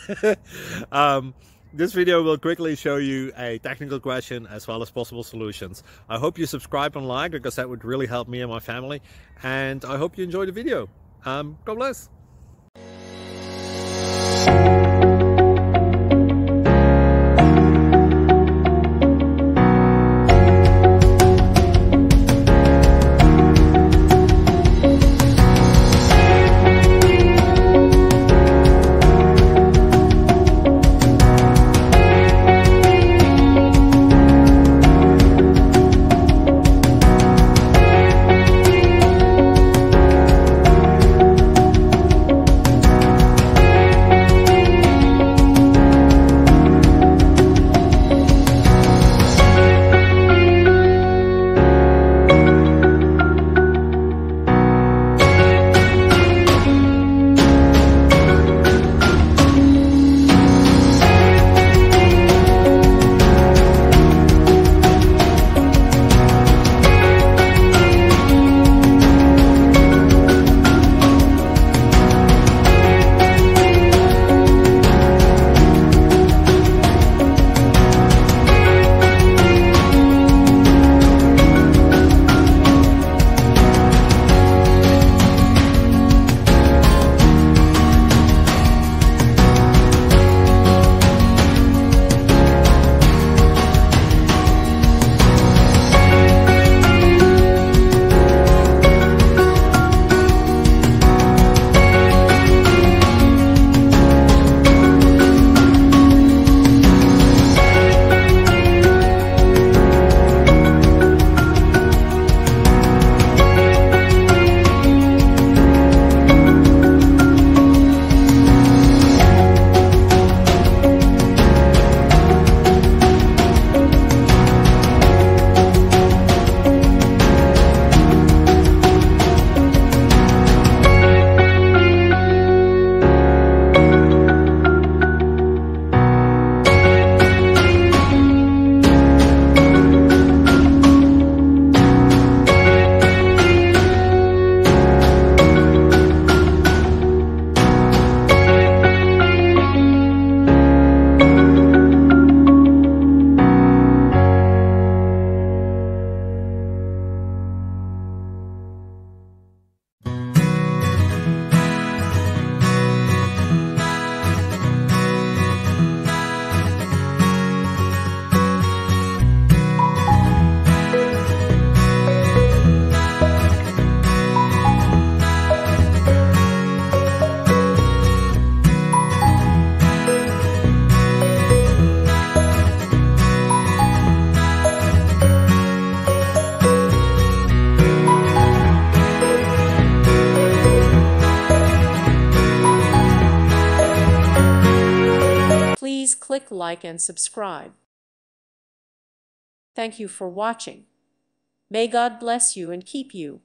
This video will quickly show you a technical question as well as possible solutions. I hope you subscribe and like, because that would really help me and my family. And I hope you enjoy the video. God bless. Please click like and subscribe. Thank you for watching. May God bless you and keep you.